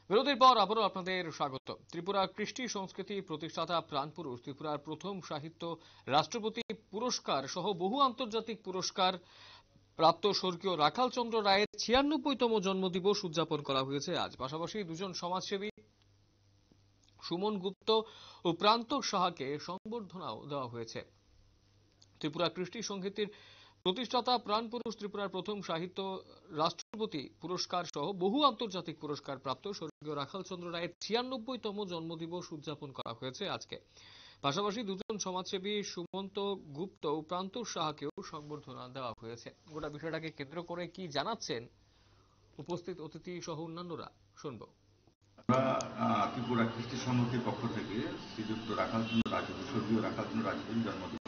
বিরতির পর আবারও আপনাদের স্বাগত। ত্রিপুরা কৃষ্টি সংস্কৃতি প্রতিষ্ঠাতা প্রাণপুরুষ, ত্রিপুরার প্রথম সাহিত্য রাষ্ট্রপতি পুরস্কার সহ বহু আন্তর্জাতিক পুরস্কার প্রাপ্ত স্বর্গীয় রাখাল চন্দ্র রায়ের ৯৬তম জন্মদিবস উদযাপন করা হয়েছে আজ। পাশাপাশি দুজন সমাজসেবী সুমন গুপ্ত ও প্রান্তক সাহাকে সংবর্ধনাও দেওয়া হয়েছে। ত্রিপুরা কৃষ্টি সংগীতের প্রতিষ্ঠাতা প্রাণপুরুষ, ত্রিপুরার প্রথম সাহিত্য রাষ্ট্রপতি পুরস্কার সহ বহু আন্তর্জাতিক পুরস্কার প্রাপ্ত স্বর্গীয় রাখাল চন্দ্র রায়ের ৯৬তম জন্মদিবস উদযাপন করা হয়েছে আজকে। পাশাপাশি দুজন সমাজসেবী সুমন্ত গুপ্ত ও প্রান্তক সাহাকেও সংবর্ধনা দেওয়া হয়েছে। গোটা বিষয়টাকে কেন্দ্র করে কি জানাচ্ছেন উপস্থিত অতিথি সহ অন্যান্যরা, শুনবো। ত্রিপুরা কৃষ্টি সমিতির পক্ষ থেকে শ্রীযুক্ত রাখাল চন্দ্র রাজবংশী, স্বর্গীয় রাখাল চন্দ্র রাজবংশীর জন্মদিবস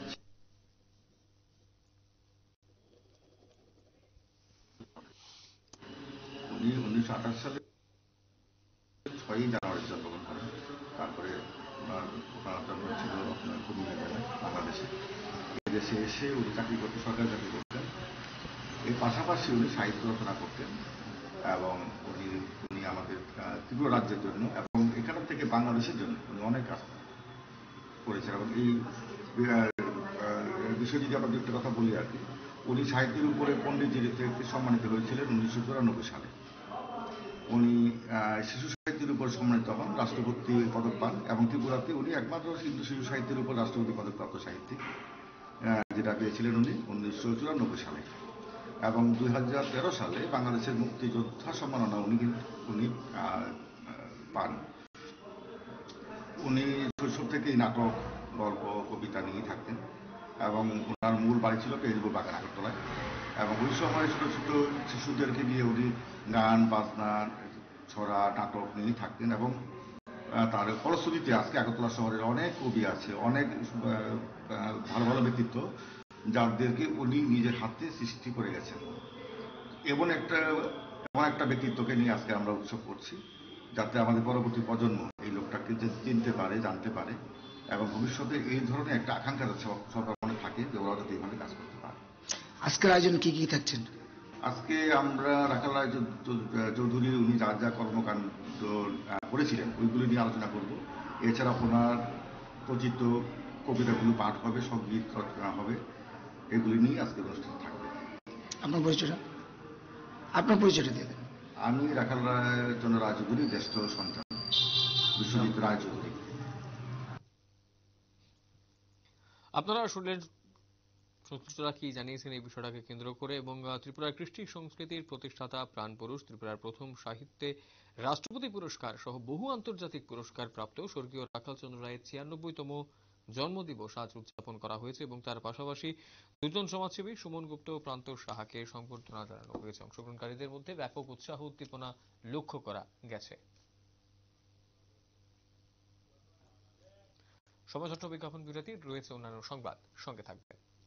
উনি 1928 সালে 6ই জানুয়ারি জন্মগ্রহণ করেন। তারপরে ওনার জন্ম ছিল আপনার কুমিল্লা জেলায়, বাংলাদেশে। এদেশে এসে উনি চাকরি করতেন, সরকারি চাকরি করতেন। এর পাশাপাশি উনি সাহিত্য রচনা করতেন এবং উনি আমাদের ত্রিপুরা রাজ্যের জন্য এবং এখান থেকে বাংলাদেশের জন্য উনি অনেক কাজ করেছেন। এবং এই বিষয়ে যদি আমরা একটা কথা বলি আর কি, উনি সাহিত্যের উপরে পণ্ডিতজির থেকে সম্মানিত হয়েছিলেন 1994 সালে। উনি শিশু সাহিত্যের উপর সম্মানিত হন, রাষ্ট্রপতি পদক পান এবং ত্রিপুরাতে উনি একমাত্র কিন্তু শিশু সাহিত্যের উপর রাষ্ট্রপতি পদকপ্রাপ্ত সাহিত্যিক, যেটা পেয়েছিলেন উনি 1994 সালে। এবং 2013 সালে বাংলাদেশের মুক্তিযোদ্ধা সম্মাননা উনি পান। উনি শৈশব থেকেই নাটক, গল্প, কবিতা নিয়ে থাকতেন এবং ওনার মূল বাড়ি ছিল পেজবুর বাগান, আগরতলায়। এবং ওই সময় ছোট ছোট শিশুদেরকে নিয়ে উনি গান, বাজনা, ছড়া, নাটক নিয়ে থাকতেন। এবং তার ফলশ্রুতিতে আজকে আগরতলা শহরের অনেক কবি আছে, অনেক ভালো ভালো ব্যক্তিত্ব, যাদেরকে উনি নিজের হাতে সৃষ্টি করে গেছেন। এমন একটা ব্যক্তিত্বকে নিয়ে আজকে আমরা উৎসব করছি, যাতে আমাদের পরবর্তী প্রজন্ম এই লোকটাকে চিনতে পারে, জানতে পারে এবং ভবিষ্যতে এই ধরনের একটা আকাঙ্ক্ষা সবার মনে থাকে যে ওরা যাতে এইভাবে কাজ করতে পারে। আজকের আয়োজন কি কি থাকছেন? আজকে আমরা রাখাল রায় চৌধুরী উনি যা যা কর্মকাণ্ড করেছিলেন ওইগুলি নিয়ে আলোচনা করব। এছাড়া ওনার রচিত কবিতাগুলো পাঠ হবে, সঙ্গীত রচনা হবে, এগুলি নিয়ে আজকে অনুষ্ঠান থাকবে। আপনার পরিচয়টা দিয়ে দেন। আমি রাখাল রায় চন্দ্র রায় চৌধুরী, জ্যেষ্ঠ সন্তান, বিশ্বজিৎ রায় চৌধুরী। আপনারা শুনলেন সংশ্লিষ্টরা কি জানিয়েছেন এই বিষয়টাকে কেন্দ্র করে। এবং ত্রিপুরার কৃষ্টি সংস্কৃতির প্রতিষ্ঠাতা প্রাণপুরুষ, ত্রিপুরার প্রথম সাহিত্যে রাষ্ট্রপতি পুরস্কার সহ বহু আন্তর্জাতিক পুরস্কার প্রাপ্ত স্বর্গীয় রাখাল চন্দ্র রায়ের ৯৬তম জন্মদিবস আজ উদযাপন করা হয়েছে এবং তার পাশাপাশি দুজন সমাজসেবী সুমন গুপ্ত ও প্রান্তক সাহাকে সংবর্ধনা জানানো হয়েছে। অংশগ্রহণকারীদের মধ্যে ব্যাপক উৎসাহ উদ্দীপনা লক্ষ্য করা গেছে। সময় ছোট্ট বিজ্ঞাপন বিরতি, রয়েছে অন্যান্য সংবাদ, সঙ্গে থাকবে।